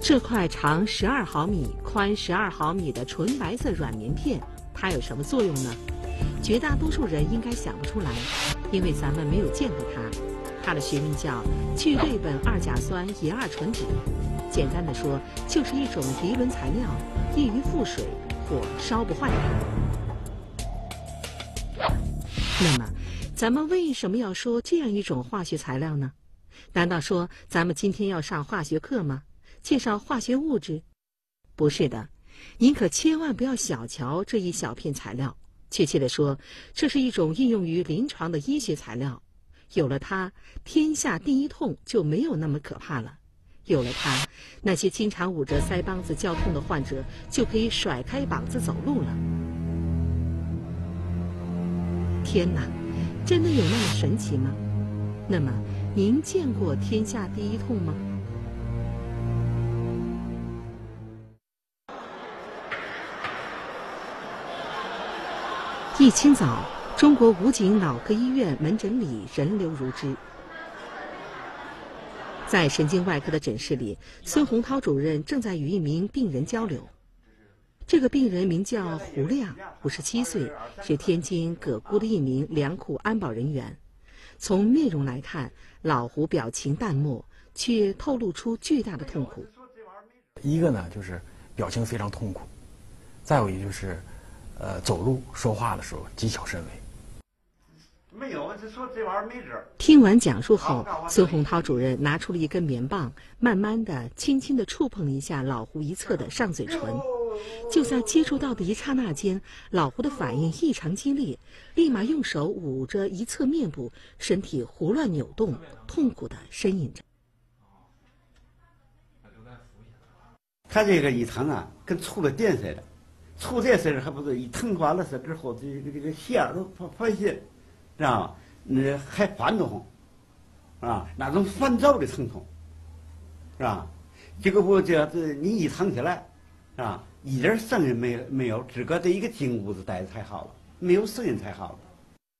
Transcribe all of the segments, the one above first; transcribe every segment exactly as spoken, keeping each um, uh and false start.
这块长十二毫米、宽十二毫米的纯白色软棉片，它有什么作用呢？绝大多数人应该想不出来，因为咱们没有见过它。它的学名叫聚类苯二甲酸乙二醇酯，简单的说，就是一种涤纶材料，易于覆水，火烧不坏它。那么，咱们为什么要说这样一种化学材料呢？难道说咱们今天要上化学课吗？介绍化学物质？不是的，您可千万不要小瞧这一小片材料。确切地说，这是一种应用于临床的医学材料。有了它，天下第一痛就没有那么可怕了。有了它，那些经常捂着腮帮子叫痛的患者就可以甩开膀子走路了。天哪，真的有那么神奇吗？那么，您见过天下第一痛吗？一清早，中国武警脑科医院门诊里人流如织。在神经外科的诊室里，孙洪涛主任正在与一名病人交流。这个病人名叫胡亮，五十七岁，是天津葛沽的一名粮库安保人员。从面容来看，老胡表情淡漠，却透露出巨大的痛苦。 一个呢，就是表情非常痛苦；再有一就是，呃，走路说话的时候技巧甚微。 没有，就说这玩意儿没辙。 听完讲述后，孙洪涛主任拿出了一根棉棒，慢慢的、轻轻的触碰了一下老胡一侧的上嘴唇。就在接触到的一刹那间，老胡的反应异常激烈，立马用手捂着一侧面部，身体胡乱扭动，痛苦的呻吟着。 他这个一疼啊，跟触了电似的，触电似的还不是一疼完了是之后，这个这个线儿都发发现，知道吗？那还烦得慌，啊，那种烦躁的疼痛，是吧？结果我这样子，你一疼起来，啊，一点声音没没有，只搁这一个金屋子待着才好了，没有声音才好了。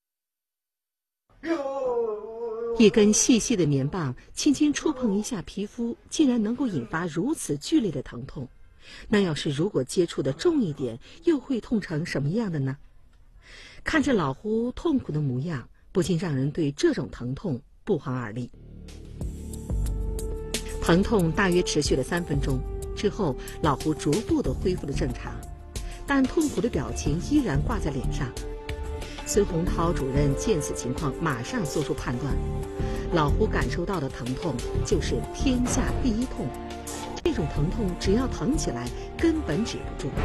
一根细细的棉棒轻轻触碰一下皮肤，竟然能够引发如此剧烈的疼痛。那要是如果接触的重一点，又会痛成什么样的呢？看着老胡痛苦的模样，不禁让人对这种疼痛不寒而栗。疼痛大约持续了三分钟之后，老胡逐步地恢复了正常，但痛苦的表情依然挂在脸上。孙洪涛主任见此情况，马上做出判断：老胡感受到的疼痛就是天下第一痛，这种疼痛只要疼起来，根本止不住。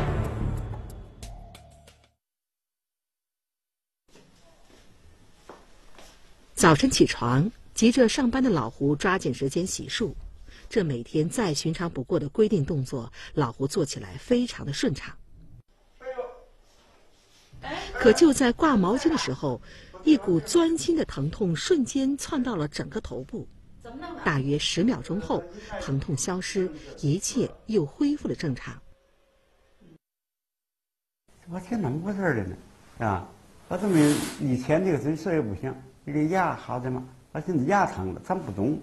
早晨起床，急着上班的老胡抓紧时间洗漱。这每天再寻常不过的规定动作，老胡做起来非常的顺畅。可就在挂毛巾的时候，一股钻心的疼痛瞬间窜到了整个头部。大约十秒钟后，疼痛消失，一切又恢复了正常。 我天，怎么回事了呢？啊，我怎么以前这个嘴舌也不行，这个牙好的嘛，我现在牙疼了，咱不懂。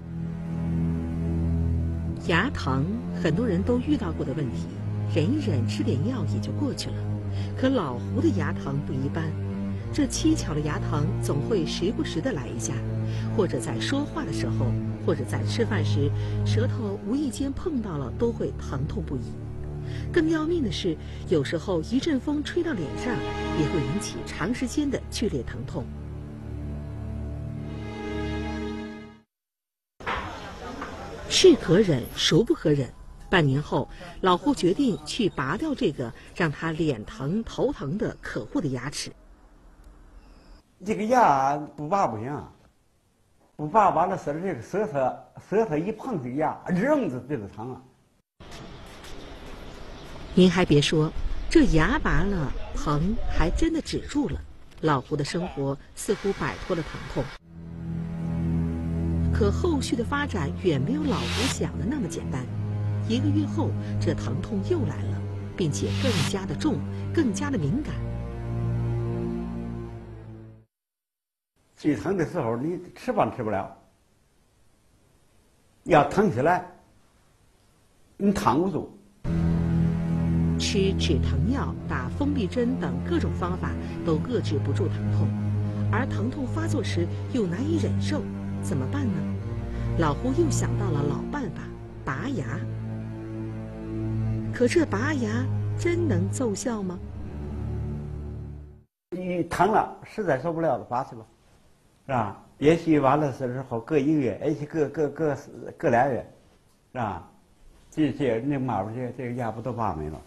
牙疼，很多人都遇到过的问题，忍一忍，吃点药也就过去了。可老胡的牙疼不一般，这蹊跷的牙疼总会时不时的来一下，或者在说话的时候，或者在吃饭时，舌头无意间碰到了都会疼痛不已。更要命的是，有时候一阵风吹到脸上，也会引起长时间的剧烈疼痛。是可忍，孰不可忍？半年后，老胡决定去拔掉这个让他脸疼头疼的可恶的牙齿。 这个牙不拔不行，不拔完了，舌这个舌头舌头一碰这个牙，扔着这个疼啊！ 您还别说，这牙拔了，疼还真的止住了。老胡的生活似乎摆脱了疼痛。可后续的发展远没有老胡想的那么简单。一个月后，这疼痛又来了，并且更加的重，更加的敏感。 最疼的时候，你吃饭吃不了，要疼起来， 你躺不住。 吃止疼药、打封闭针等各种方法都遏制不住疼痛，而疼痛发作时又难以忍受，怎么办呢？老胡又想到了老办法——拔牙。可这拔牙真能奏效吗？ 你疼了，实在受不了了，拔去吧，是吧？也许完了时候隔一个月，也许隔隔隔隔俩月，是吧？这这那马上这这个牙不都拔没了？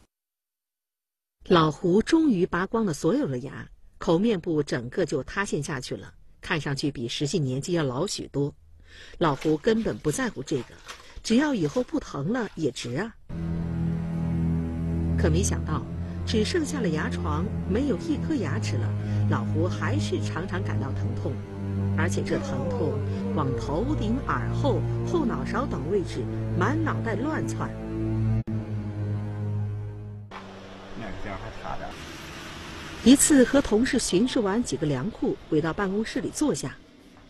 老胡终于拔光了所有的牙，口面部整个就塌陷下去了，看上去比实际年纪要老许多。老胡根本不在乎这个，只要以后不疼了也值啊。可没想到，只剩下了牙床，没有一颗牙齿了，老胡还是常常感到疼痛，而且这疼痛往头顶、耳后、后脑勺等位置满脑袋乱窜。一次和同事巡视完几个粮库，回到办公室里坐下，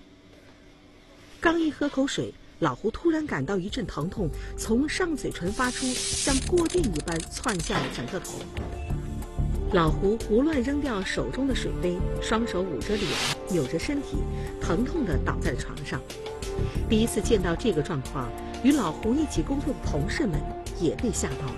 刚一喝口水，老胡突然感到一阵疼痛从上嘴唇发出，像过电一般窜向了整个头。老胡胡乱扔掉手中的水杯，双手捂着脸，扭着身体，疼痛地倒在了床上。第一次见到这个状况，与老胡一起工作的同事们也被吓到了。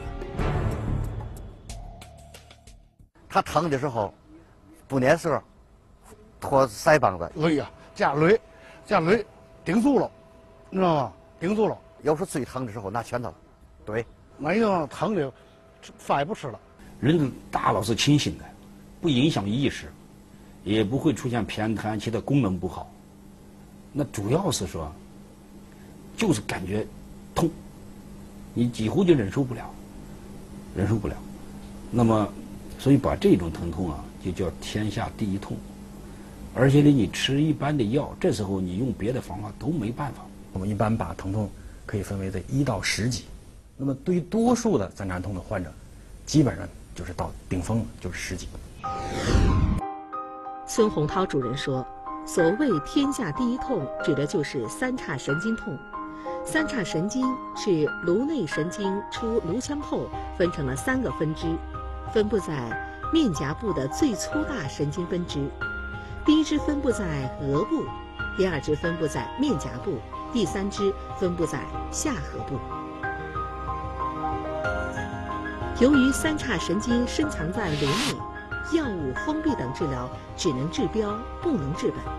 他疼的时候，不粘舌，拖腮帮子。 哎呀，这样累，这样累，顶住了，你知道吗？顶住了。 要是最疼的时候，拿拳头，对， 没有疼的，饭也不吃了。 人的大脑是清醒的，不影响意识，也不会出现偏瘫，其他功能不好。那主要是说，就是感觉痛，你几乎就忍受不了，忍受不了。那么。所以把这种疼痛啊，就叫天下第一痛。而且呢，你吃一般的药，这时候你用别的方法都没办法。 我们一般把疼痛可以分为在一到十级，那么对于多数的三叉痛的患者，基本上就是到顶峰了，就是十级。 孙洪涛主任说，所谓天下第一痛，指的就是三叉神经痛。三叉神经是颅内神经出颅腔后分成了三个分支。分布在面颊部的最粗大神经分支，第一支分布在额部，第二支分布在面颊部，第三支分布在下颌部。由于三叉神经深藏在颅内，药物、封闭等治疗只能治标，不能治本。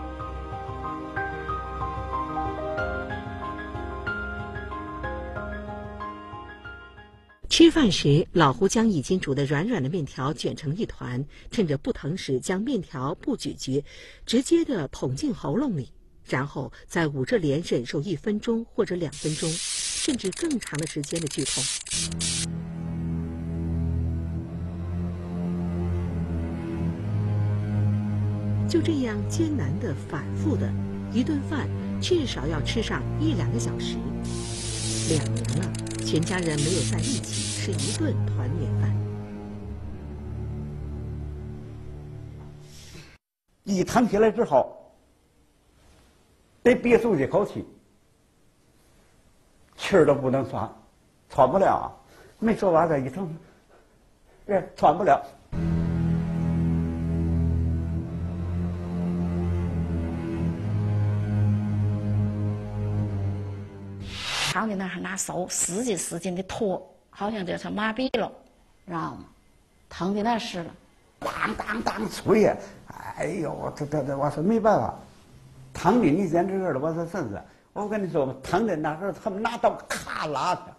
吃饭时，老胡将已经煮得软软的面条卷成一团，趁着不疼时将面条不咀嚼，直接地捅进喉咙里，然后再捂着脸忍受一分钟或者两分钟，甚至更长的时间的剧痛。就这样艰难地、反复的，一顿饭至少要吃上一两个小时。两年了，全家人没有在一起吃一顿团圆饭。 一疼起来之后，得憋住这口气，气儿都不能喘，喘不了啊！没说完这一疼，这喘不了。 躺在那儿拿手使劲使劲的拖，好像就是麻痹了，知道吗？疼的那是了， 当当当捶呀！哎呦，这这这，我说没办法，疼的你简直了，我说真是，我跟你说吧，疼的那时候他们拿刀咔拉去。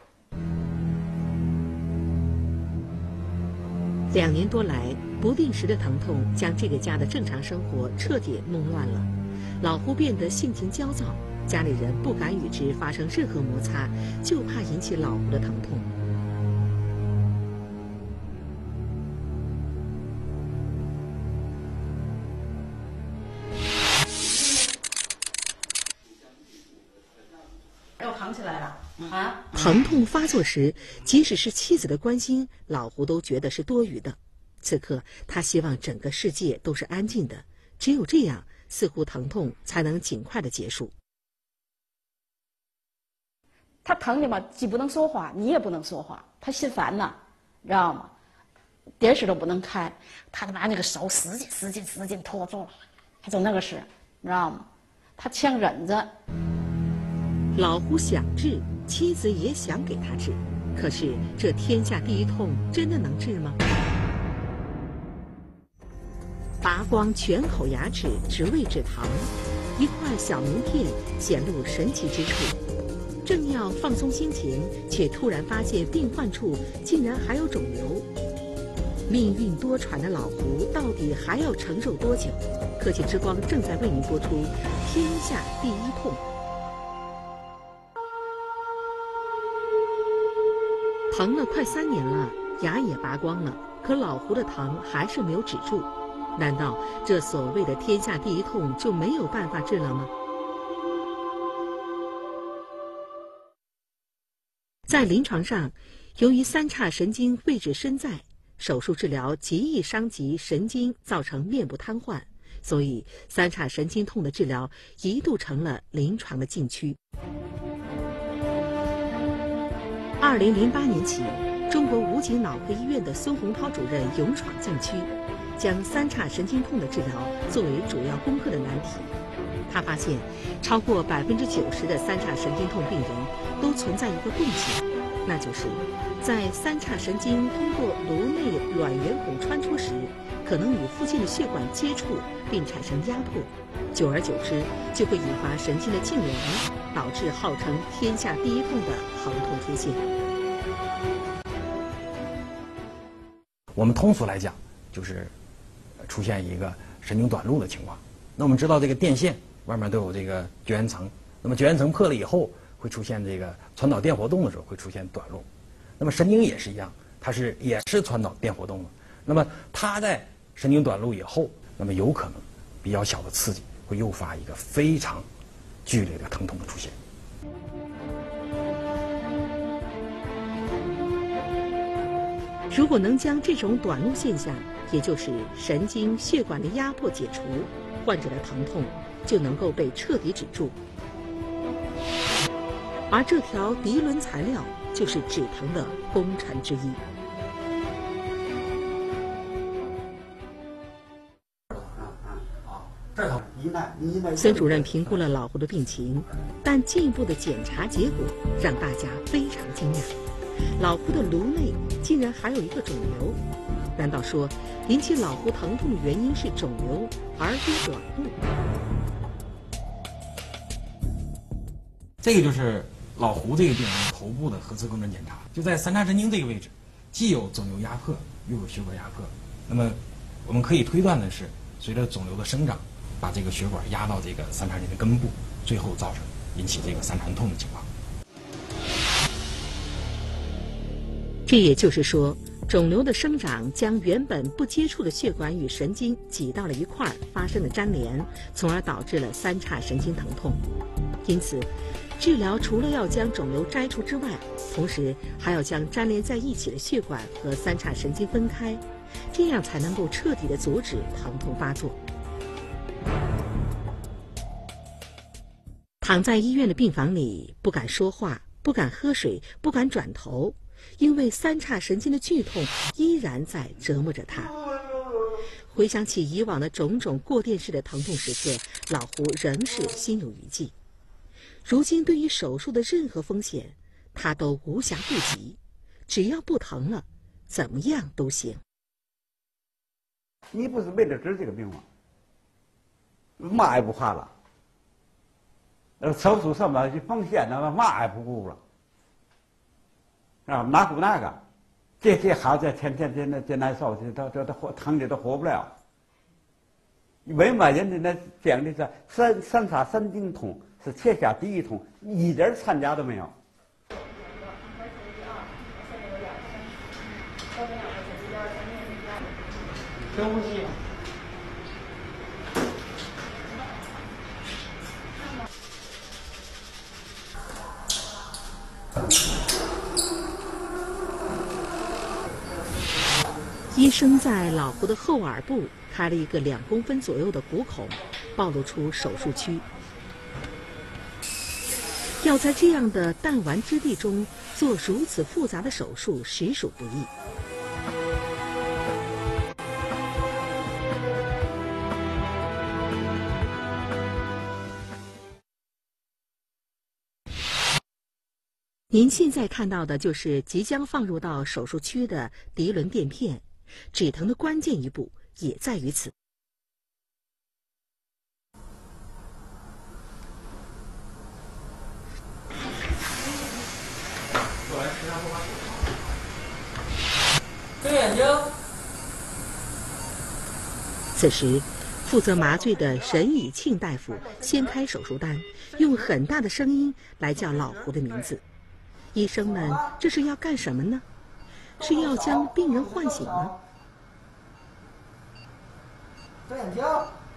两年多来，不定时的疼痛将这个家的正常生活彻底弄乱了。老胡变得性情焦躁，家里人不敢与之发生任何摩擦，就怕引起老胡的疼痛。 又疼起来了啊！ 疼痛发作时，即使是妻子的关心，老胡都觉得是多余的。此刻，他希望整个世界都是安静的，只有这样，似乎疼痛才能尽快的结束。 他疼的嘛，既不能说话，你也不能说话，他心烦呐，知道吗？电视都不能看，他就把那个手使劲使劲使劲拖住了，他就那个事，你知道吗？他强忍着。 老胡想治，妻子也想给他治，可是这天下第一痛真的能治吗？拔光全口牙齿只为治疼，一块小名片显露神奇之处。正要放松心情，却突然发现病患处竟然还有肿瘤。命运多舛的老胡到底还要承受多久？科技之光正在为您播出《天下第一痛》。疼了快三年了，牙也拔光了，可老胡的疼还是没有止住。难道这所谓的天下第一痛就没有办法治了吗？在临床上，由于三叉神经位置深在，手术治疗极易伤及神经，造成面部瘫痪，所以三叉神经痛的治疗一度成了临床的禁区。二零零八年起，中国武警脑科医院的孙洪涛主任勇闯禁区，将三叉神经痛的治疗作为主要攻克的难题。他发现，超过百分之九十的三叉神经痛病人都存在一个共性，那就是在三叉神经通过颅内卵圆孔穿出时，可能与附近的血管接触并产生压迫，久而久之就会引发神经的痉挛，导致号称天下第一痛的疼痛出现。 我们通俗来讲，就是出现一个神经短路的情况。那我们知道这个电线外面都有这个绝缘层，那么绝缘层破了以后，会出现这个传导电活动的时候会出现短路。那么神经也是一样，它是也是传导电活动的。那么它在神经短路以后，那么有可能比较小的刺激会诱发一个非常剧烈的疼痛的出现。 如果能将这种短路现象，也就是神经血管的压迫解除，患者的疼痛就能够被彻底止住。而这条涤纶材料就是止疼的功臣之一。孙主任评估了老胡的病情，但进一步的检查结果让大家非常惊讶。老胡的颅内竟然还有一个肿瘤，难道说引起老胡疼痛的原因是肿瘤而非短路？ 这个就是老胡这个病人头部的核磁共振检查，就在三叉神经这个位置，既有肿瘤压迫，又有血管压迫。那么我们可以推断的是，随着肿瘤的生长，把这个血管压到这个三叉神经的根部，最后造成引起这个三叉痛的情况。 这也就是说，肿瘤的生长将原本不接触的血管与神经挤到了一块儿，发生了粘连，从而导致了三叉神经疼痛。因此，治疗除了要将肿瘤摘除之外，同时还要将粘连在一起的血管和三叉神经分开，这样才能够彻底的阻止疼痛发作。躺在医院的病房里，不敢说话，不敢喝水，不敢转头，因为三叉神经的剧痛依然在折磨着他。回想起以往的种种过电式的疼痛时刻，老胡仍是心有余悸。如今对于手术的任何风险，他都无暇顾及，只要不疼了，怎么样都行。 你不是为了治这个病吗？嘛也不怕了。呃，手术什么去奉献那嘛也不顾了。啊，哪顾那个？这这好这天天天的这难受，这这这这活疼的都活不了。为嘛人家那讲的是三三叉神经痛是天下第一痛，一点参加都没有。深呼吸。 医生在老胡的后耳部开了一个两公分左右的骨孔，暴露出手术区。要要在这样的弹丸之地中做如此复杂的手术，实属不易。您现在看到的就是即将放入到手术区的涤纶垫片，止疼的关键一步也在于此。 睁眼睛。 此时，负责麻醉的沈以庆大夫掀开手术单，用很大的声音来叫老胡的名字。医生们这是要干什么呢？是要将病人唤醒吗？ 睁眼睛。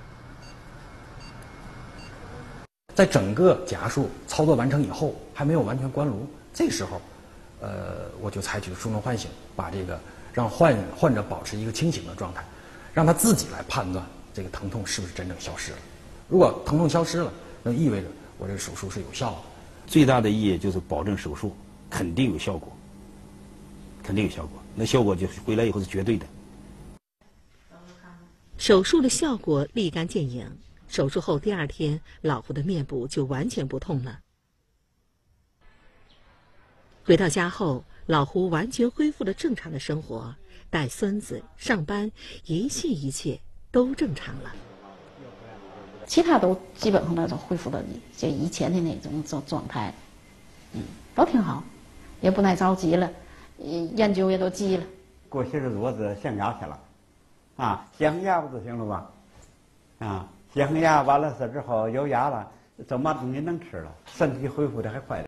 在整个夹术操作完成以后，还没有完全关颅，这时候，呃，我就采取了术中唤醒，把这个让患患者保持一个清醒的状态，让他自己来判断这个疼痛是不是真正消失了。如果疼痛消失了，那意味着我这个手术是有效的。 最大的意义就是保证手术肯定有效果，肯定有效果。那效果就是回来以后是绝对的。 手术的效果立竿见影。手术后第二天，老胡的面部就完全不痛了。回到家后，老胡完全恢复了正常的生活，带孙子、上班，一切一切都正常了。 其他都基本上那种恢复到就以前的那种状状态，嗯，都挺好，也不耐着急了，研究也都急了。 过些日子我是镶牙去了，啊，镶牙不就行了吧？啊，镶牙完了是之后有牙了，就嘛东西能吃了，身体恢复的还快点。